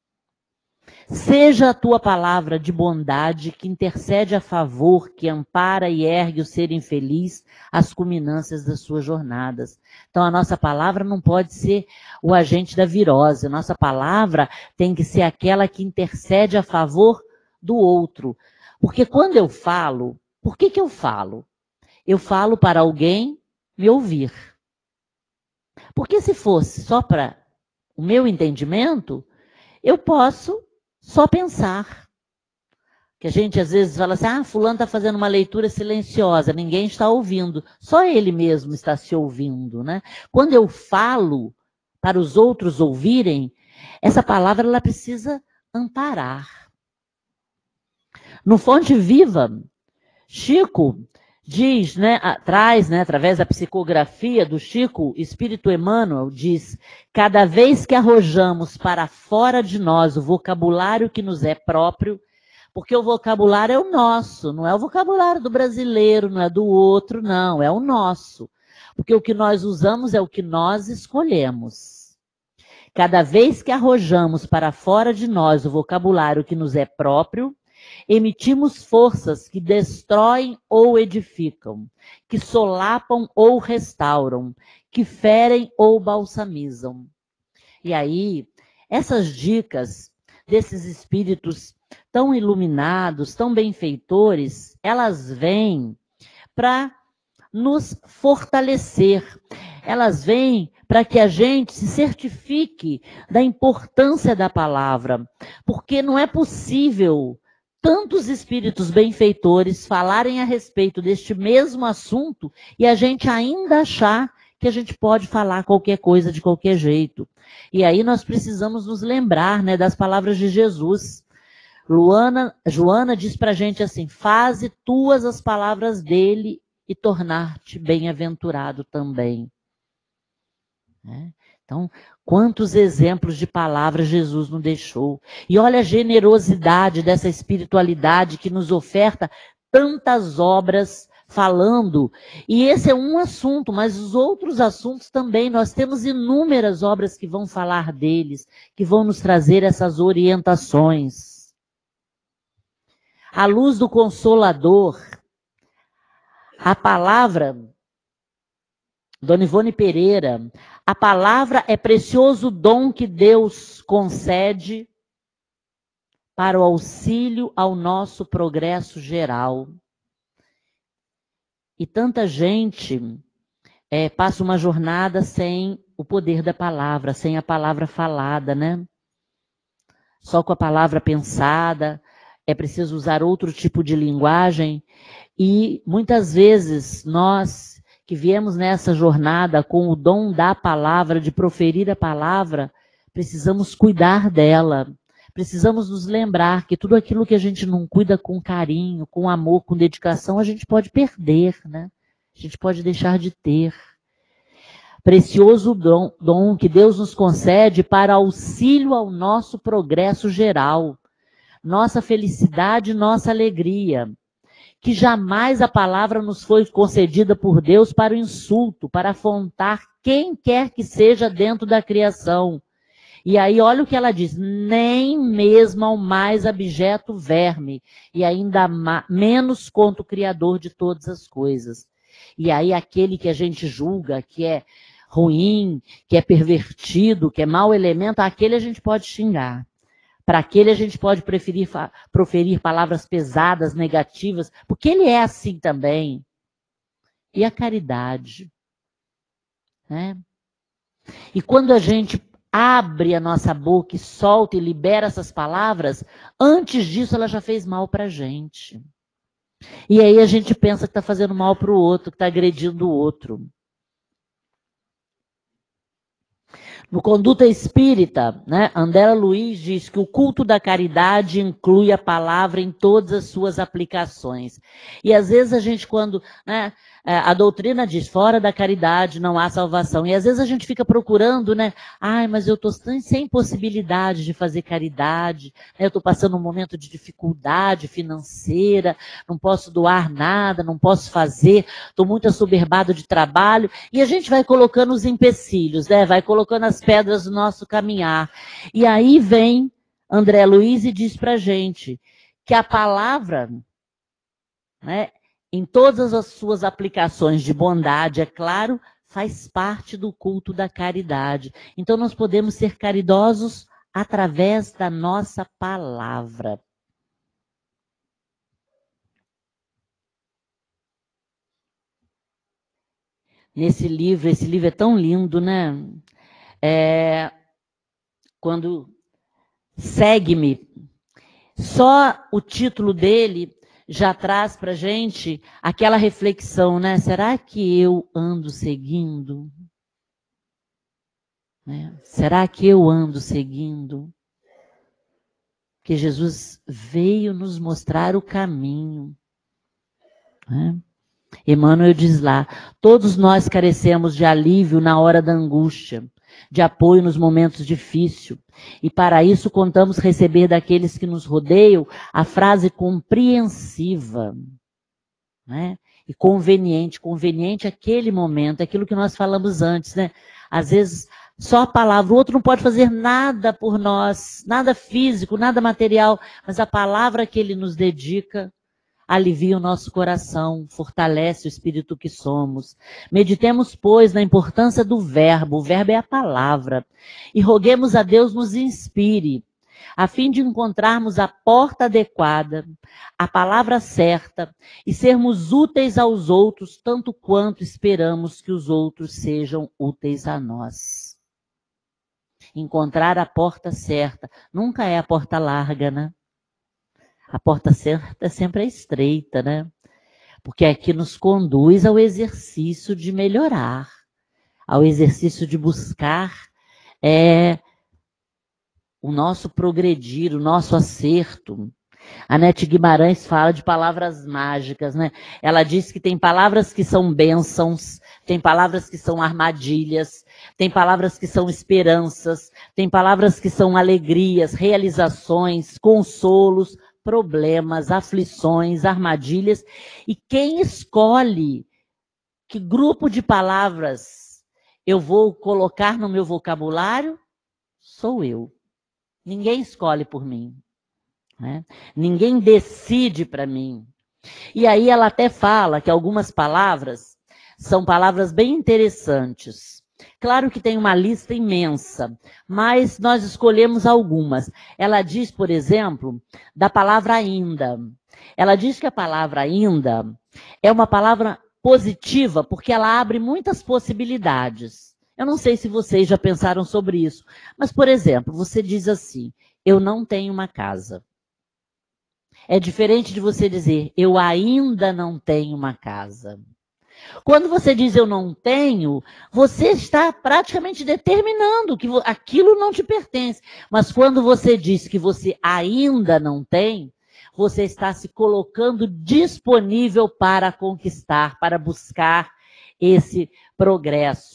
Seja a tua palavra de bondade que intercede a favor, que ampara e ergue o ser infeliz às culminâncias das suas jornadas. Então a nossa palavra não pode ser o agente da virose. A nossa palavra tem que ser aquela que intercede a favor do outro. Porque quando eu falo, por que eu falo? Eu falo para alguém me ouvir. Porque se fosse só para o meu entendimento, eu posso só pensar. Que a gente às vezes fala assim, fulano está fazendo uma leitura silenciosa, ninguém está ouvindo. Só ele mesmo está se ouvindo, né? Quando eu falo para os outros ouvirem, essa palavra ela precisa amparar. No Fonte Viva, Chico diz, né, traz, né, através da psicografia do Chico, Espírito Emmanuel diz, cada vez que arrojamos para fora de nós o vocabulário que nos é próprio, porque o vocabulário é o nosso, não é o vocabulário do brasileiro, não é do outro, não, é o nosso. Porque o que nós usamos é o que nós escolhemos. Cada vez que arrojamos para fora de nós o vocabulário que nos é próprio, emitimos forças que destroem ou edificam, que solapam ou restauram, que ferem ou balsamizam. E aí, essas dicas desses espíritos tão iluminados, tão benfeitores, elas vêm para nos fortalecer. Elas vêm para que a gente se certifique da importância da palavra, porque não é possível tantos espíritos benfeitores falarem a respeito deste mesmo assunto e a gente ainda achar que a gente pode falar qualquer coisa de qualquer jeito. E aí nós precisamos nos lembrar, né, das palavras de Jesus. Joana diz para a gente assim, faze tuas as palavras dele e tornar-te bem-aventurado também. Então, quantos exemplos de palavras Jesus nos deixou. E olha a generosidade dessa espiritualidade que nos oferta tantas obras falando. E esse é um assunto, mas os outros assuntos também. Nós temos inúmeras obras que vão falar deles, que vão nos trazer essas orientações. À luz do Consolador, a palavra, Dona Ivone Pereira, a palavra é precioso dom que Deus concede para o auxílio ao nosso progresso geral. E tanta gente passa uma jornada sem o poder da palavra, sem a palavra falada, né? Só com a palavra pensada, é preciso usar outro tipo de linguagem. E muitas vezes nós que viemos nessa jornada com o dom da palavra, de proferir a palavra, precisamos cuidar dela. Precisamos nos lembrar que tudo aquilo que a gente não cuida com carinho, com amor, com dedicação, a gente pode perder, né? A gente pode deixar de ter. precioso dom que Deus nos concede para auxílio ao nosso progresso geral, nossa felicidade, nossa alegria. Que jamais a palavra nos foi concedida por Deus para o insulto, para afrontar quem quer que seja dentro da criação. E aí olha o que ela diz, nem mesmo ao mais abjeto verme, e ainda menos contra o Criador de todas as coisas. E aí aquele que a gente julga, que é ruim, que é pervertido, que é mau elemento, aquele a gente pode xingar. Para aquele a gente pode proferir palavras pesadas, negativas, porque ele é assim também. E a caridade, né? E quando a gente abre a nossa boca e solta e libera essas palavras, antes disso ela já fez mal para a gente. E aí a gente pensa que está fazendo mal para o outro, que está agredindo o outro. No Conduta Espírita, né, André Luiz diz que o culto da caridade inclui a palavra em todas as suas aplicações. E às vezes a gente, quando, né, a doutrina diz, fora da caridade não há salvação. E às vezes a gente fica procurando, né, mas eu estou sem possibilidade de fazer caridade, né, eu estou passando um momento de dificuldade financeira, não posso doar nada, não posso fazer, estou muito assoberbado de trabalho. E a gente vai colocando os empecilhos, né, vai colocando as pedras do nosso caminhar. E aí vem André Luiz e diz para a gente que a palavra, né, em todas as suas aplicações de bondade, é claro, faz parte do culto da caridade. Então nós podemos ser caridosos através da nossa palavra. Esse livro é tão lindo, né? Quando Segue-me, só o título dele já traz para a gente aquela reflexão, né? Será que eu ando seguindo? Né? Será que eu ando seguindo? Porque Jesus veio nos mostrar o caminho. Né? Emmanuel diz lá, todos nós carecemos de alívio na hora da angústia, de apoio nos momentos difíceis. E para isso contamos receber daqueles que nos rodeiam a frase compreensiva, né? E conveniente. Conveniente aquele momento, aquilo que nós falamos antes, né? Às vezes só a palavra, o outro não pode fazer nada por nós, nada físico, nada material, mas a palavra que ele nos dedica alivia o nosso coração, fortalece o espírito que somos. Meditemos, pois, na importância do verbo. O verbo é a palavra. E roguemos a Deus nos inspire, a fim de encontrarmos a porta adequada, a palavra certa, e sermos úteis aos outros, tanto quanto esperamos que os outros sejam úteis a nós. Encontrar a porta certa. Nunca é a porta larga, né? A porta certa sempre é estreita, né? Porque aqui nos conduz ao exercício de melhorar, ao exercício de buscar o nosso progredir, o nosso acerto. A Nete Guimarães fala de palavras mágicas, né? Ela diz que tem palavras que são bênçãos, tem palavras que são armadilhas, tem palavras que são esperanças, tem palavras que são alegrias, realizações, consolos, problemas, aflições, armadilhas. E quem escolhe que grupo de palavras eu vou colocar no meu vocabulário sou eu. Ninguém escolhe por mim, né? Ninguém decide para mim. E aí ela até fala que algumas palavras são palavras bem interessantes. Claro que tem uma lista imensa, mas nós escolhemos algumas. Ela diz, por exemplo, da palavra ainda. Ela diz que a palavra ainda é uma palavra positiva, porque ela abre muitas possibilidades. Eu não sei se vocês já pensaram sobre isso, mas, por exemplo, você diz assim, eu não tenho uma casa. É diferente de você dizer, eu ainda não tenho uma casa. Quando você diz eu não tenho, você está praticamente determinando que aquilo não te pertence. Mas quando você diz que você ainda não tem, você está se colocando disponível para conquistar, para buscar esse progresso.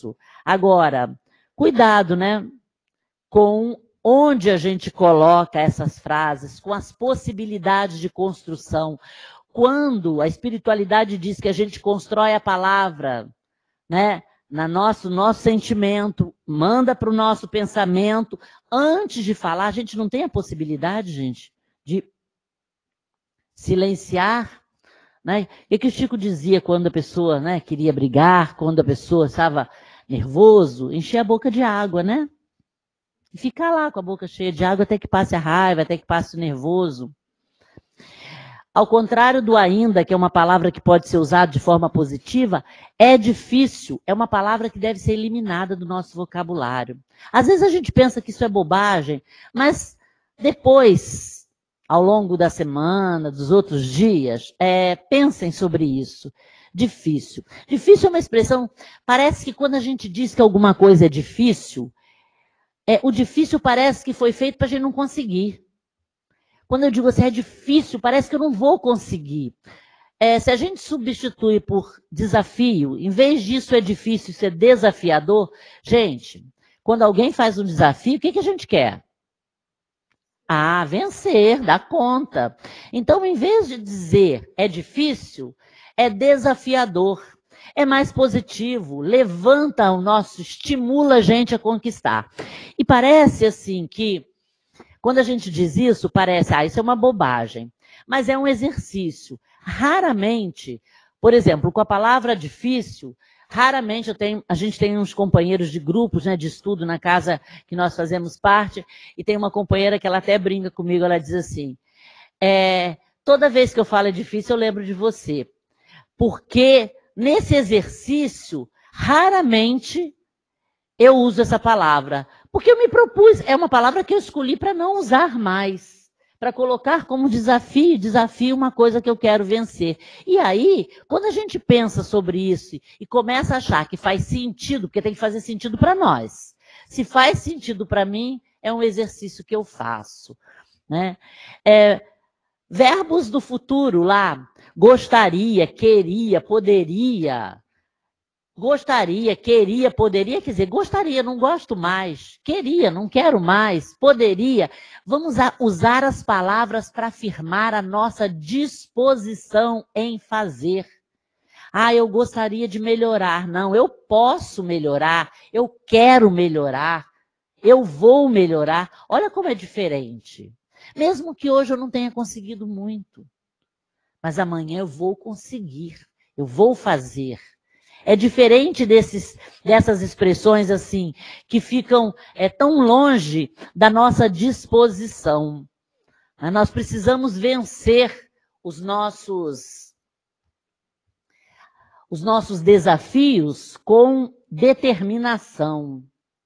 Agora, cuidado, né? Com onde a gente coloca essas frases, com as possibilidades de construção. Quando a espiritualidade diz que a gente constrói a palavra, né? Nosso sentimento, manda para o nosso pensamento, antes de falar, a gente não tem a possibilidade, gente, de silenciar, né? E que o Chico dizia quando a pessoa, né, queria brigar, quando a pessoa estava nervoso, encher a boca de água, né? E ficar lá com a boca cheia de água até que passe a raiva, até que passe o nervoso. Ao contrário do ainda, que é uma palavra que pode ser usada de forma positiva, é difícil, é uma palavra que deve ser eliminada do nosso vocabulário. Às vezes a gente pensa que isso é bobagem, mas depois, ao longo da semana, dos outros dias, pensem sobre isso. Difícil. Difícil é uma expressão, parece que quando a gente diz que alguma coisa é difícil, o difícil parece que foi feito para a gente não conseguir. Quando eu digo assim, é difícil, parece que eu não vou conseguir. Se a gente substitui por desafio, em vez disso é difícil, isso é desafiador, gente, quando alguém faz um desafio, o que a gente quer? Vencer, dar conta. Então, em vez de dizer é difícil, é desafiador. É mais positivo, levanta o nosso, estimula a gente a conquistar. E parece assim que, quando a gente diz isso, parece, isso é uma bobagem. Mas é um exercício. Raramente, por exemplo, com a palavra difícil, raramente a gente tem uns companheiros de grupos, né, de estudo na casa que nós fazemos parte, e tem uma companheira que ela até brinca comigo, ela diz assim, toda vez que eu falo é difícil, eu lembro de você. Porque nesse exercício, raramente eu uso essa palavra. Porque eu me propus, é uma palavra que eu escolhi para não usar mais. Para colocar como desafio uma coisa que eu quero vencer. E aí, quando a gente pensa sobre isso e começa a achar que faz sentido, porque tem que fazer sentido para nós. Se faz sentido para mim, é um exercício que eu faço. Né? Verbos do futuro lá, gostaria, queria, poderia. Gostaria, queria, poderia, quer dizer, gostaria, não gosto mais. Queria, não quero mais. Poderia. Vamos usar as palavras para afirmar a nossa disposição em fazer. Eu gostaria de melhorar. Não, eu posso melhorar. Eu quero melhorar. Eu vou melhorar. Olha como é diferente. Mesmo que hoje eu não tenha conseguido muito. Mas amanhã eu vou conseguir. Eu vou fazer. É diferente dessas expressões assim, que ficam tão longe da nossa disposição. Nós precisamos vencer os nossos desafios com determinação.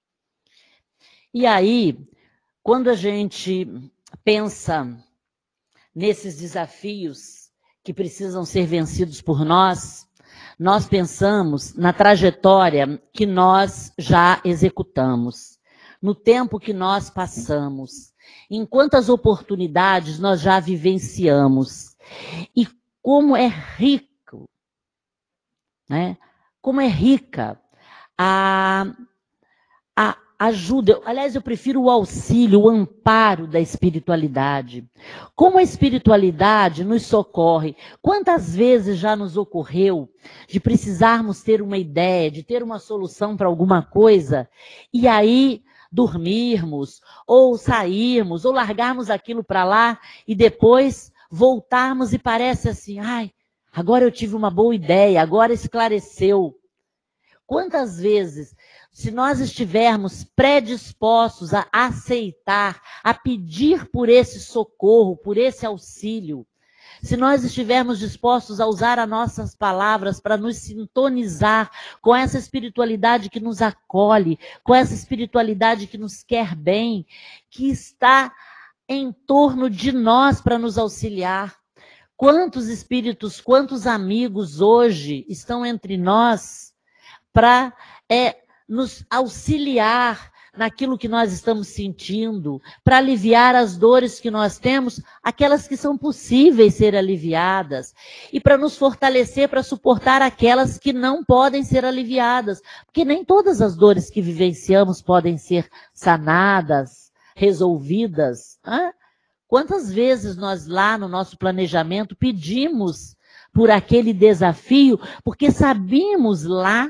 E aí, quando a gente pensa nesses desafios que precisam ser vencidos por nós pensamos na trajetória que nós já executamos, no tempo que nós passamos, em quantas oportunidades nós já vivenciamos e como é rico, né? Como é rica a ajuda. Aliás, eu prefiro o auxílio, o amparo da espiritualidade. Como a espiritualidade nos socorre. Quantas vezes já nos ocorreu de precisarmos ter uma ideia, de ter uma solução para alguma coisa, e aí dormirmos, ou sairmos, ou largarmos aquilo para lá, e depois voltarmos e parece assim, agora eu tive uma boa ideia, agora esclareceu. Quantas vezes, se nós estivermos predispostos a aceitar, a pedir por esse socorro, por esse auxílio, se nós estivermos dispostos a usar as nossas palavras para nos sintonizar com essa espiritualidade que nos acolhe, com essa espiritualidade que nos quer bem, que está em torno de nós para nos auxiliar. Quantos espíritos, quantos amigos hoje estão entre nós para nos auxiliar naquilo que nós estamos sentindo, para aliviar as dores que nós temos, aquelas que são possíveis ser aliviadas, e para nos fortalecer, para suportar aquelas que não podem ser aliviadas, porque nem todas as dores que vivenciamos podem ser sanadas, resolvidas. Quantas vezes nós lá no nosso planejamento pedimos por aquele desafio, porque sabíamos lá,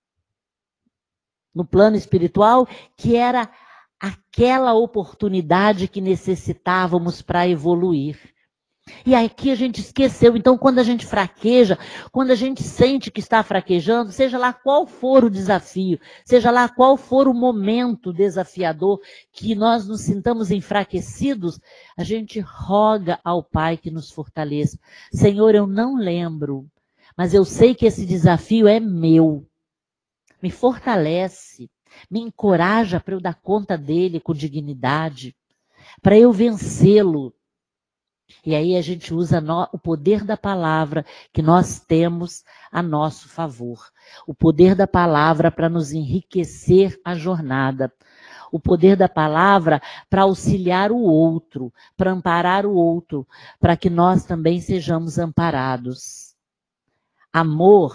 no plano espiritual, que era aquela oportunidade que necessitávamos para evoluir. E aqui a gente esqueceu. Então, quando a gente fraqueja, quando a gente sente que está fraquejando, seja lá qual for o desafio, seja lá qual for o momento desafiador, que nós nos sintamos enfraquecidos, a gente roga ao Pai que nos fortaleça. Senhor, eu não lembro, mas eu sei que esse desafio é meu. Me fortalece, me encoraja para eu dar conta dele com dignidade, para eu vencê-lo. E aí a gente usa o poder da palavra que nós temos a nosso favor. O poder da palavra para nos enriquecer a jornada. O poder da palavra para auxiliar o outro, para amparar o outro, para que nós também sejamos amparados. Amor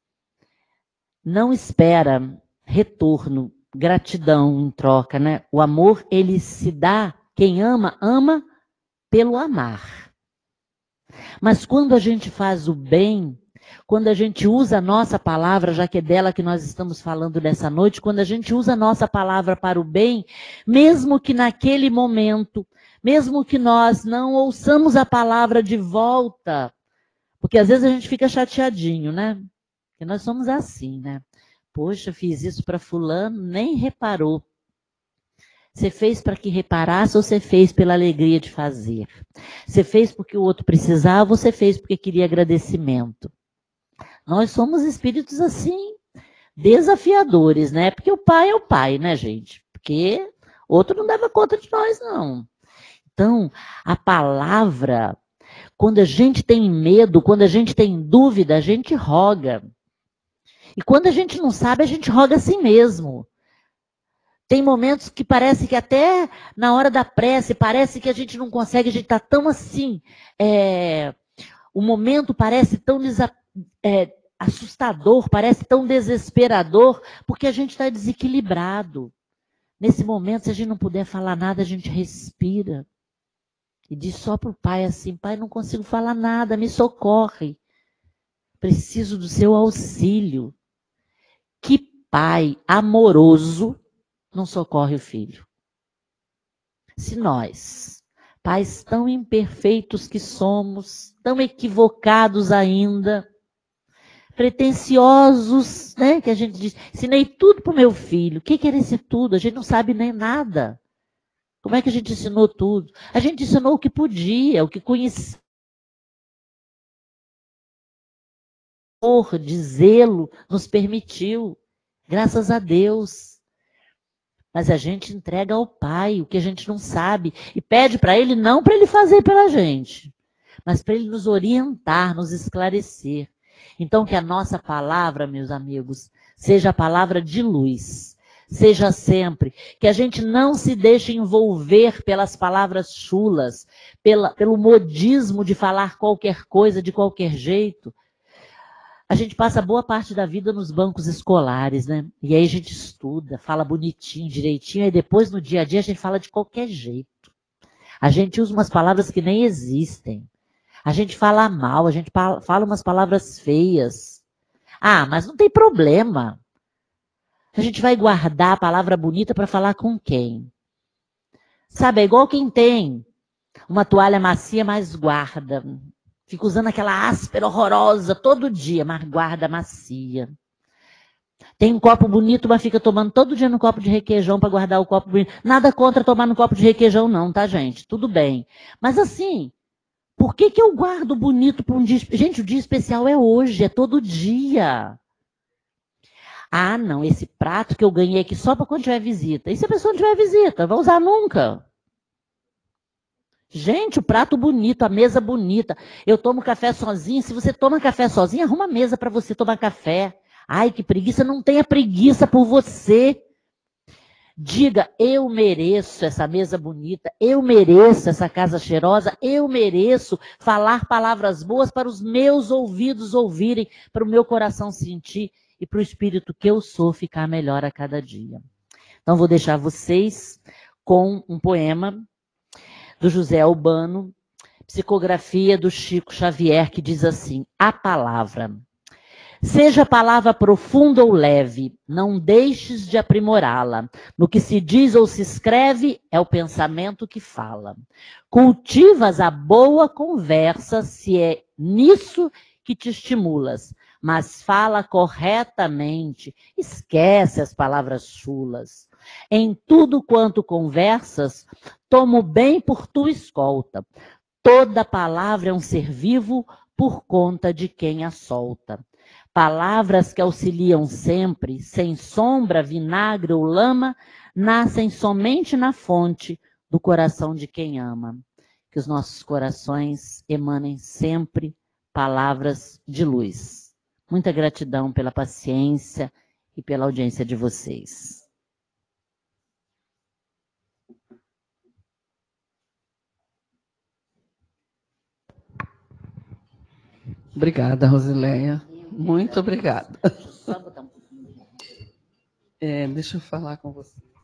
não espera retorno, gratidão em troca, né? O amor, ele se dá, quem ama, ama pelo amar. Mas quando a gente faz o bem, quando a gente usa a nossa palavra, já que é dela que nós estamos falando nessa noite, quando a gente usa a nossa palavra para o bem, mesmo que naquele momento, mesmo que nós não ouçamos a palavra de volta, porque às vezes a gente fica chateadinho, né? Porque nós somos assim, né? Poxa, fiz isso para fulano, nem reparou. Você fez para que reparasse ou você fez pela alegria de fazer? Você fez porque o outro precisava ou você fez porque queria agradecimento? Nós somos espíritos assim, desafiadores, né? Porque o pai é o pai, né, gente? Porque outro não dava conta de nós, não. Então, a palavra, quando a gente tem medo, quando a gente tem dúvida, a gente roga. E quando a gente não sabe, a gente roga assim mesmo. Tem momentos que parece que até na hora da prece, parece que a gente não consegue, a gente está tão assim, o momento parece tão assustador, parece tão desesperador, porque a gente está desequilibrado. Nesse momento, se a gente não puder falar nada, a gente respira. E diz só para o pai assim, pai, não consigo falar nada, me socorre. Preciso do seu auxílio. Que pai amoroso não socorre o filho? Se nós, pais tão imperfeitos que somos, tão equivocados ainda, pretensiosos, né? Que a gente diz, ensinei tudo para o meu filho. O que era esse tudo? A gente não sabe nem nada. Como é que a gente ensinou tudo? A gente ensinou o que podia, o que conhecia. De zelo nos permitiu, graças a Deus. Mas a gente entrega ao Pai o que a gente não sabe e pede para Ele, não para Ele fazer pela gente, mas para Ele nos orientar, nos esclarecer. Então que a nossa palavra, meus amigos, seja a palavra de luz, seja sempre, que a gente não se deixe envolver pelas palavras chulas, pelo modismo de falar qualquer coisa de qualquer jeito. A gente passa boa parte da vida nos bancos escolares, né? E aí a gente estuda, fala bonitinho, direitinho, e depois no dia a dia a gente fala de qualquer jeito. A gente usa umas palavras que nem existem. A gente fala mal, a gente fala umas palavras feias. Ah, mas não tem problema. A gente vai guardar a palavra bonita para falar com quem? Sabe, é igual quem tem uma toalha macia, mas guarda. Fica usando aquela áspera horrorosa todo dia, mas guarda macia. Tem um copo bonito, mas fica tomando todo dia no copo de requeijão para guardar o copo bonito. Nada contra tomar no copo de requeijão não, tá, gente? Tudo bem. Mas assim, por que eu guardo bonito para um dia... Gente, o dia especial é hoje, é todo dia. Ah, não, esse prato que eu ganhei aqui só para quando tiver visita. E se a pessoa não tiver visita? Vai usar nunca. Gente, o prato bonito, a mesa bonita. Eu tomo café sozinha. Se você toma café sozinha, arruma a mesa para você tomar café. Ai, que preguiça. Não tenha preguiça por você Diga, eu mereço essa mesa bonita, eu mereço essa casa cheirosa, eu mereço falar palavras boas para os meus ouvidos ouvirem, para o meu coração sentir e para o espírito que eu sou ficar melhor a cada dia. Então, vou deixar vocês com um poema do José Albano, psicografia do Chico Xavier, que diz assim: a palavra. Seja a palavra profunda ou leve, não deixes de aprimorá-la. No que se diz ou se escreve, é o pensamento que fala. Cultivas a boa conversa, se é nisso que te estimulas, mas fala corretamente, esquece as palavras chulas. Em tudo quanto conversas, toma o bem por tua escolta. Toda palavra é um ser vivo por conta de quem a solta. Palavras que auxiliam sempre, sem sombra, vinagre ou lama, nascem somente na fonte do coração de quem ama. Que os nossos corações emanem sempre palavras de luz. Muita gratidão pela paciência e pela audiência de vocês. Obrigada, Rosileia. Muito obrigada. Só botar um pouquinho. Deixa eu falar com você.